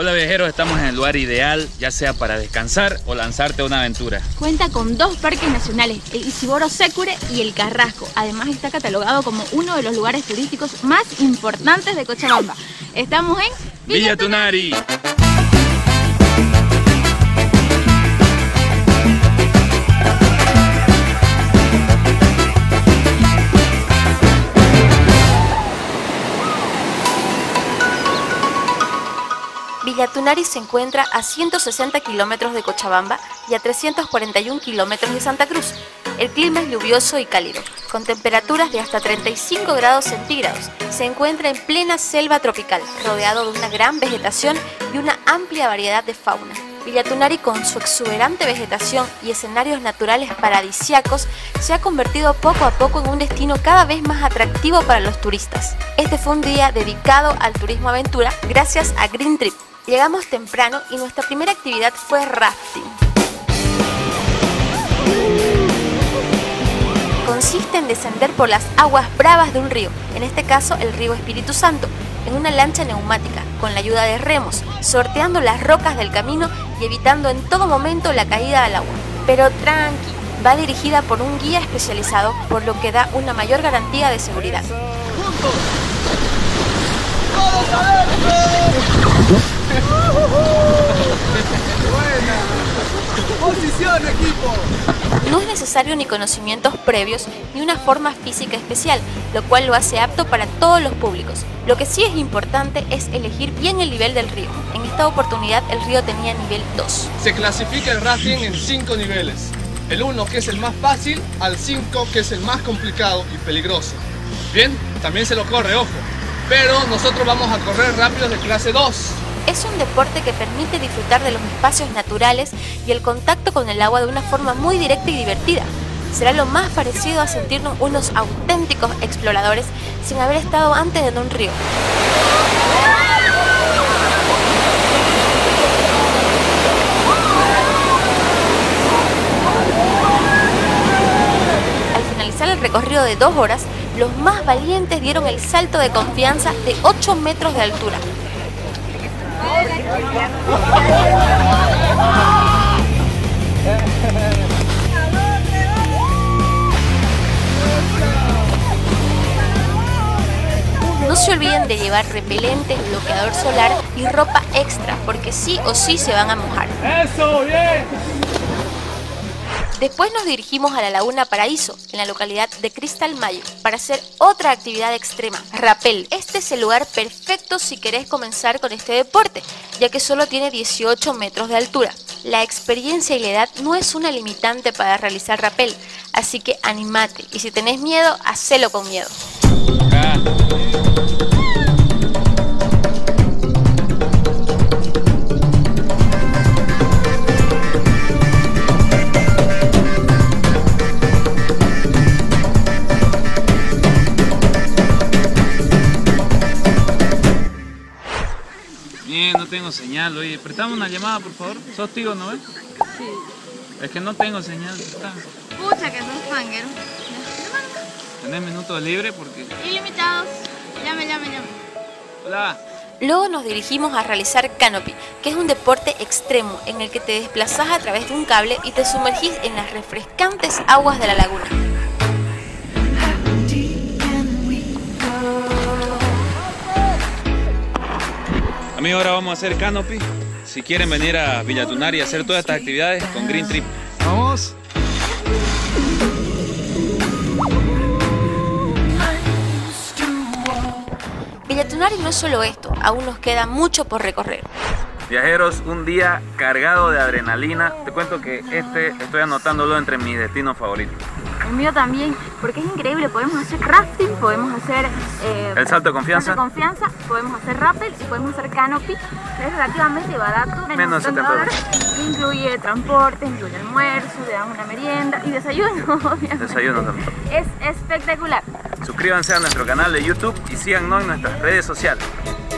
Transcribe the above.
Hola viajeros, estamos en el lugar ideal, ya sea para descansar o lanzarte a una aventura. Cuenta con 2 parques nacionales, el Isiboro Sécure y el Carrasco. Además está catalogado como uno de los lugares turísticos más importantes de Cochabamba. Estamos en Villa Tunari. Villa Tunari se encuentra a 160 kilómetros de Cochabamba y a 341 kilómetros de Santa Cruz. El clima es lluvioso y cálido, con temperaturas de hasta 35 grados centígrados. Se encuentra en plena selva tropical, rodeado de una gran vegetación y una amplia variedad de fauna. Villa Tunari, con su exuberante vegetación y escenarios naturales paradisíacos, se ha convertido poco a poco en un destino cada vez más atractivo para los turistas. Este fue un día dedicado al turismo aventura gracias a Green Trip. Llegamos temprano y nuestra primera actividad fue rafting. Consiste en descender por las aguas bravas de un río, en este caso el río Espíritu Santo, en una lancha neumática, con la ayuda de remos, sorteando las rocas del camino y evitando en todo momento la caída al agua. Pero tranqui, va dirigida por un guía especializado, por lo que da una mayor garantía de seguridad. ¡Posición, equipo! No es necesario ni conocimientos previos ni una forma física especial, lo cual lo hace apto para todos los públicos. Lo que sí es importante es elegir bien el nivel del río. En esta oportunidad el río tenía nivel 2. Se clasifica el rafting en 5 niveles. El 1, que es el más fácil, al 5, que es el más complicado y peligroso. Bien, también se lo corre, ojo. Pero nosotros vamos a correr rápidos de clase 2. Es un deporte que permite disfrutar de los espacios naturales y el contacto con el agua de una forma muy directa y divertida. Será lo más parecido a sentirnos unos auténticos exploradores sin haber estado antes en un río. Al finalizar el recorrido de 2 horas, los más valientes dieron el salto de confianza de 8 metros de altura. No se olviden de llevar repelente, bloqueador solar y ropa extra, porque sí o sí se van a mojar. ¡Eso, bien! Después nos dirigimos a la Laguna Paraíso, en la localidad de Cristal Mayo, para hacer otra actividad extrema, rappel. Este es el lugar perfecto si querés comenzar con este deporte, ya que solo tiene 18 metros de altura. La experiencia y la edad no es una limitante para realizar rappel, así que animate, y si tenés miedo, hacelo con miedo. No tengo señal, oye, prestame una llamada por favor. ¿Sos tío, no ves? Sí. Es que no tengo señal. Pucha, que son fangueros. ¿Tenés minutos libres? Porque... Ilimitados. Llame. Hola. Luego nos dirigimos a realizar canopy, que es un deporte extremo en el que te desplazás a través de un cable y te sumergís en las refrescantes aguas de la laguna. Amigos, ahora vamos a hacer canopy. Si quieren venir a Villa Tunari y hacer todas estas actividades con Green Trip. ¡Vamos! Villa Tunari no es solo esto, aún nos queda mucho por recorrer. Viajeros, un día cargado de adrenalina. Te cuento que estoy anotándolo entre mis destinos favoritos. El mío también, porque es increíble. Podemos hacer rafting, podemos hacer el salto de confianza, podemos hacer rappel y podemos hacer canopy. Es relativamente barato, menos de $70. Incluye transporte, incluye almuerzo, te dan una merienda y desayuno, obviamente. Desayuno también. Es espectacular. Suscríbanse a nuestro canal de YouTube y síganos en nuestras redes sociales.